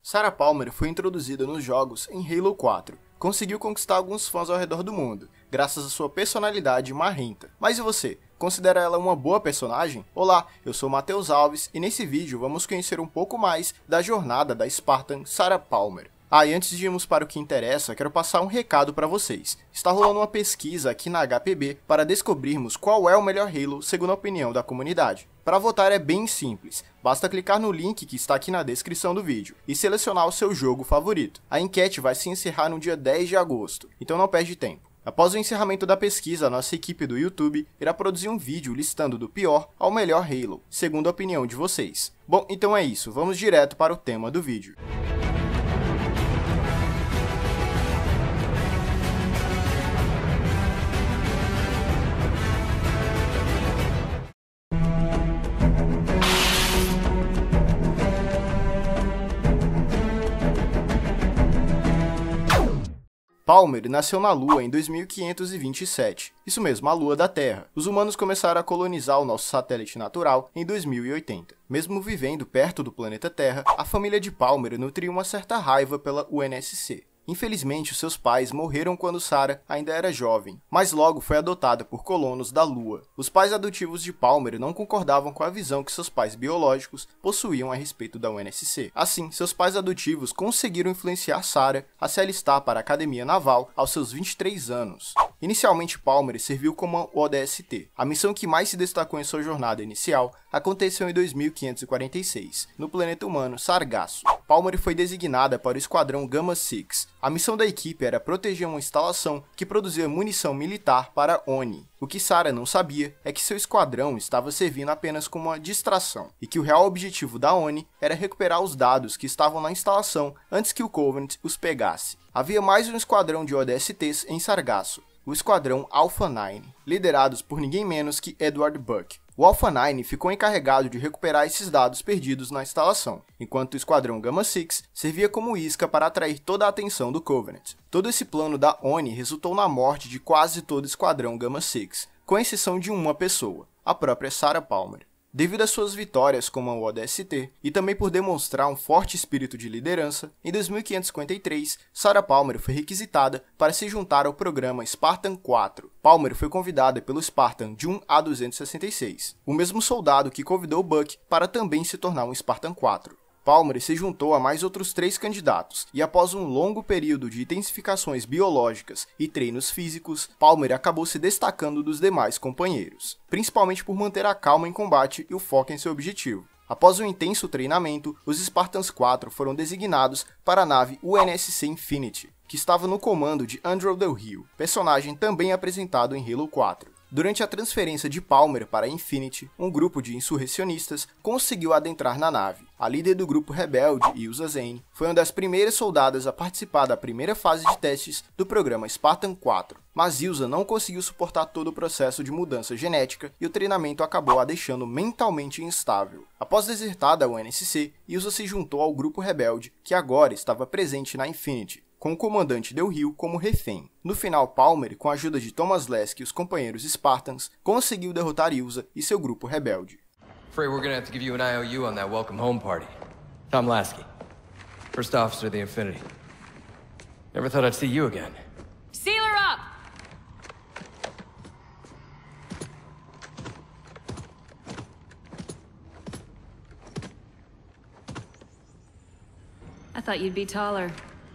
Sarah Palmer foi introduzida nos jogos em Halo 4. Conseguiu conquistar alguns fãs ao redor do mundo, graças à sua personalidade marrenta. Mas e você? Considera ela uma boa personagem? Olá, eu sou Matheus Alves e nesse vídeo vamos conhecer um pouco mais da jornada da Spartan Sarah Palmer. E antes de irmos para o que interessa, quero passar um recado para vocês. Está rolando uma pesquisa aqui na HPB para descobrirmos qual é o melhor Halo segundo a opinião da comunidade. Para votar é bem simples, basta clicar no link que está aqui na descrição do vídeo e selecionar o seu jogo favorito. A enquete vai se encerrar no dia 10 de agosto, então não perde tempo. Após o encerramento da pesquisa, a nossa equipe do YouTube irá produzir um vídeo listando do pior ao melhor Halo, segundo a opinião de vocês. Bom, então é isso, vamos direto para o tema do vídeo. Palmer nasceu na Lua em 2527, isso mesmo, a Lua da Terra. Os humanos começaram a colonizar o nosso satélite natural em 2080. Mesmo vivendo perto do planeta Terra, a família de Palmer nutria uma certa raiva pela UNSC. Infelizmente, seus pais morreram quando Sarah ainda era jovem, mas logo foi adotada por colonos da Lua. Os pais adotivos de Palmer não concordavam com a visão que seus pais biológicos possuíam a respeito da UNSC. Assim, seus pais adotivos conseguiram influenciar Sarah a se alistar para a Academia Naval aos seus 23 anos. Inicialmente, Palmer serviu como ODST. A missão que mais se destacou em sua jornada inicial aconteceu em 2546, no planeta humano Sargasso. Palmer foi designada para o Esquadrão Gamma 6. A missão da equipe era proteger uma instalação que produzia munição militar para a ONI. O que Sarah não sabia é que seu esquadrão estava servindo apenas como uma distração, e que o real objetivo da ONI era recuperar os dados que estavam na instalação antes que o Covenant os pegasse. Havia mais um esquadrão de ODSTs em Sargasso, o Esquadrão Alpha 9, liderados por ninguém menos que Edward Buck. O Alpha 9 ficou encarregado de recuperar esses dados perdidos na instalação, enquanto o Esquadrão Gamma 6 servia como isca para atrair toda a atenção do Covenant. Todo esse plano da ONI resultou na morte de quase todo o Esquadrão Gamma 6, com exceção de uma pessoa, a própria Sarah Palmer. Devido às suas vitórias como ODST e também por demonstrar um forte espírito de liderança, em 2553, Sarah Palmer foi requisitada para se juntar ao programa Spartan 4. Palmer foi convidada pelo Spartan de 1 a 266, o mesmo soldado que convidou Buck para também se tornar um Spartan 4. Palmer se juntou a mais outros 3 candidatos, e após um longo período de intensificações biológicas e treinos físicos, Palmer acabou se destacando dos demais companheiros, principalmente por manter a calma em combate e o foco em seu objetivo. Após um intenso treinamento, os Spartans 4 foram designados para a nave UNSC Infinity, que estava no comando de Andrew Del Rio, personagem também apresentado em Halo 4. Durante a transferência de Palmer para Infinity, um grupo de insurrecionistas conseguiu adentrar na nave. A líder do grupo rebelde, Ilsa Zane, foi uma das primeiras soldadas a participar da primeira fase de testes do programa Spartan 4. Mas Ilsa não conseguiu suportar todo o processo de mudança genética e o treinamento acabou a deixando mentalmente instável. Após desertar da UNSC, Ilsa se juntou ao grupo rebelde, que agora estava presente na Infinity, com o comandante Del Rio como refém. No final, Palmer, com a ajuda de Thomas Lesk e os companheiros Spartans, conseguiu derrotar Ilsa e seu grupo rebelde. Afraid we're gonna have to give you an IOU on that welcome home party. Tom Lasky, first officer of the Infinity. Never thought I'd see you again. Seal her up! I thought you'd be taller.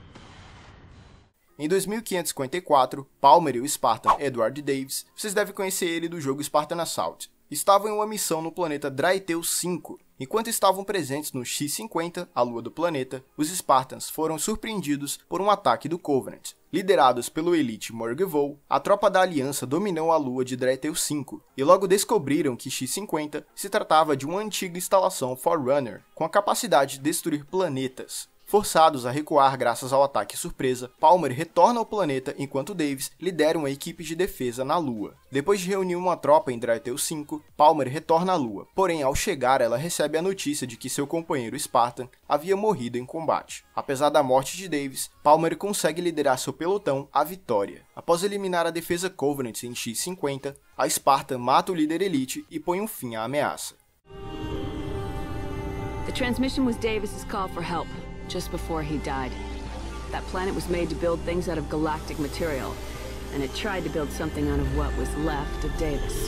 Em 2554, Palmer e o Spartan Edward Davis, vocês devem conhecer ele do jogo Spartan Assault, estavam em uma missão no planeta Draeteu 5. Enquanto estavam presentes no X-50, a lua do planeta, os Spartans foram surpreendidos por um ataque do Covenant. Liderados pelo Elite Morgevol, a tropa da Aliança dominou a lua de Draeteu 5, e logo descobriram que X-50 se tratava de uma antiga instalação Forerunner, com a capacidade de destruir planetas. Forçados a recuar graças ao ataque surpresa, Palmer retorna ao planeta enquanto Davis lidera uma equipe de defesa na Lua. Depois de reunir uma tropa em Draeteu 5, Palmer retorna à Lua, porém ao chegar ela recebe a notícia de que seu companheiro Spartan havia morrido em combate. Apesar da morte de Davis, Palmer consegue liderar seu pelotão à vitória. Após eliminar a defesa Covenant em X-50, a Spartan mata o líder Elite e põe um fim à ameaça. The transmission was Davis's call for help. just before he died. That planet was made to build things out of galactic material, and it tried to build something out of what was left of Davis.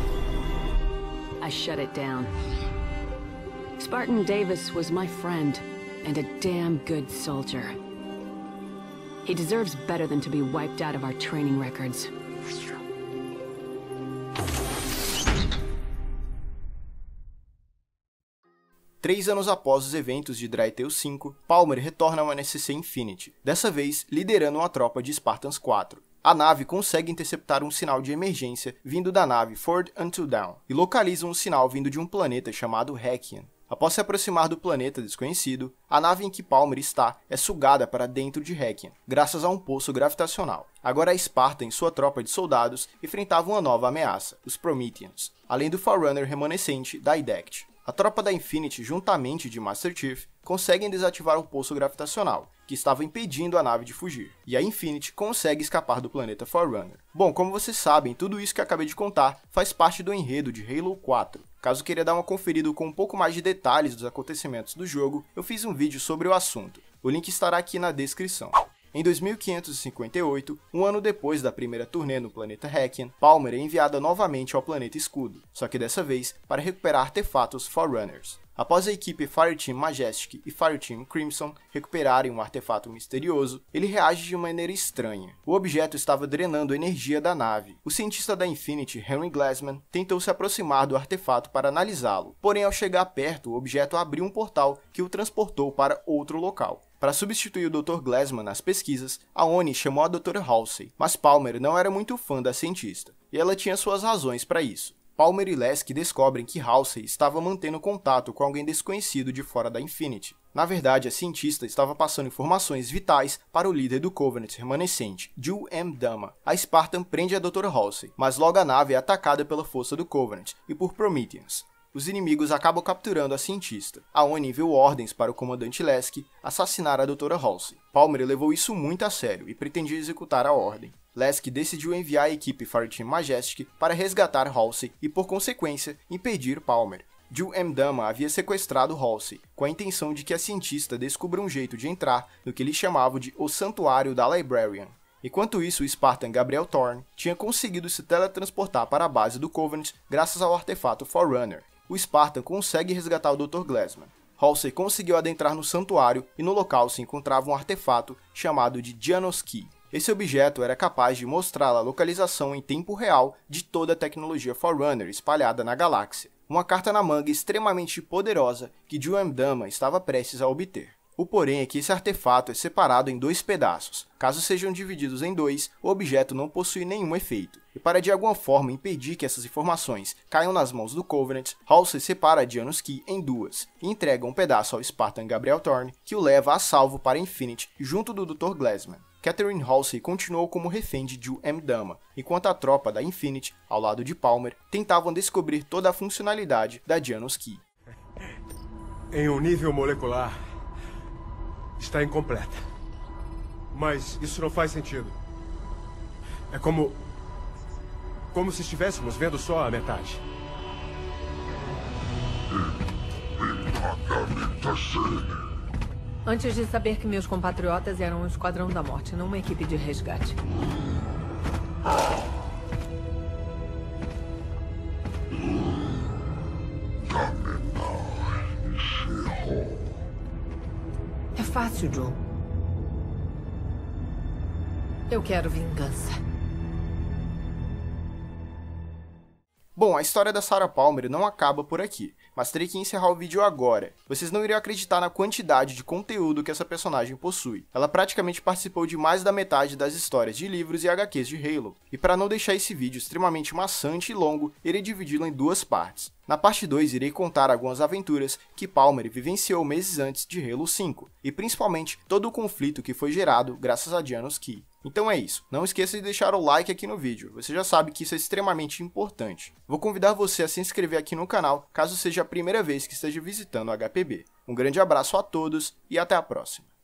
I shut it down. Spartan Davis was my friend, and a damn good soldier. He deserves better than to be wiped out of our training records. Três anos após os eventos de Drytale 5, Palmer retorna ao NSC Infinity, dessa vez liderando uma tropa de Spartans 4. A nave consegue interceptar um sinal de emergência vindo da nave Ford Until Dawn e localiza um sinal vindo de um planeta chamado Hakion. Após se aproximar do planeta desconhecido, a nave em que Palmer está é sugada para dentro de Hakion, graças a um poço gravitacional. Agora a Spartan e sua tropa de soldados enfrentavam uma nova ameaça, os Prometheans, além do Forerunner remanescente da Idect. A tropa da Infinity, juntamente de Master Chief, conseguem desativar o poço gravitacional, que estava impedindo a nave de fugir, e a Infinity consegue escapar do planeta Forerunner. Bom, como vocês sabem, tudo isso que acabei de contar faz parte do enredo de Halo 4. Caso queira dar uma conferida com um pouco mais de detalhes dos acontecimentos do jogo, eu fiz um vídeo sobre o assunto. O link estará aqui na descrição. Em 2558, um ano depois da primeira turnê no planeta Hakion, Palmer é enviada novamente ao planeta Escudo, só que dessa vez para recuperar artefatos Forerunners. Após a equipe Fireteam Majestic e Fireteam Crimson recuperarem um artefato misterioso, ele reage de maneira estranha. O objeto estava drenando a energia da nave. O cientista da Infinity, Henry Glassman, tentou se aproximar do artefato para analisá-lo, porém ao chegar perto, o objeto abriu um portal que o transportou para outro local. Para substituir o Dr. Glassman nas pesquisas, a ONI chamou a Dra. Halsey, mas Palmer não era muito fã da cientista, e ela tinha suas razões para isso. Palmer e Lasky descobrem que Halsey estava mantendo contato com alguém desconhecido de fora da Infinity. Na verdade, a cientista estava passando informações vitais para o líder do Covenant remanescente, Jill M. Dama. A Spartan prende a Dra. Halsey, mas logo a nave é atacada pela força do Covenant e por Prometheans. Os inimigos acabam capturando a cientista. A ONI enviou ordens para o comandante Lasky assassinar a Dra. Halsey. Palmer levou isso muito a sério e pretendia executar a ordem. Lasky decidiu enviar a equipe Fireteam Majestic para resgatar Halsey e, por consequência, impedir Palmer. Jill M. Dama havia sequestrado Halsey, com a intenção de que a cientista descubra um jeito de entrar no que eles chamavam de o Santuário da Librarian. Enquanto isso, o Spartan Gabriel Thorne tinha conseguido se teletransportar para a base do Covenant graças ao artefato Forerunner. O Spartan consegue resgatar o Dr. Glassman. Halsey conseguiu adentrar no santuário e no local se encontrava um artefato chamado de Dianos Key. Esse objeto era capaz de mostrar a localização em tempo real de toda a tecnologia Forerunner espalhada na galáxia. Uma carta na manga extremamente poderosa que Jill M. Dama estava prestes a obter. O porém é que esse artefato é separado em dois pedaços. Caso sejam divididos em dois, o objeto não possui nenhum efeito. E para de alguma forma impedir que essas informações caiam nas mãos do Covenant, Halsey separa a Dianos Key em duas e entrega um pedaço ao Spartan Gabriel Thorne, que o leva a salvo para Infinity junto do Dr. Glassman. Catherine Halsey continuou como refém de Jill M. Dama, enquanto a tropa da Infinity, ao lado de Palmer, tentavam descobrir toda a funcionalidade da Dianos Key. Em um nível molecular, está incompleta. Mas isso não faz sentido. É como se estivéssemos vendo só a metade. Antes de saber que meus compatriotas eram um esquadrão da morte, não uma equipe de resgate. É fácil, Joe. Eu quero vingança. Bom, a história da Sarah Palmer não acaba por aqui, mas terei que encerrar o vídeo agora. Vocês não iriam acreditar na quantidade de conteúdo que essa personagem possui. Ela praticamente participou de mais da metade das histórias de livros e HQs de Halo. E para não deixar esse vídeo extremamente maçante e longo, irei dividi-lo em duas partes. Na parte 2, irei contar algumas aventuras que Palmer vivenciou meses antes de Halo 5, e principalmente todo o conflito que foi gerado graças a Dianos Key. Então é isso, não esqueça de deixar o like aqui no vídeo, você já sabe que isso é extremamente importante. Vou convidar você a se inscrever aqui no canal, caso seja a primeira vez que esteja visitando o HPB. Um grande abraço a todos e até a próxima.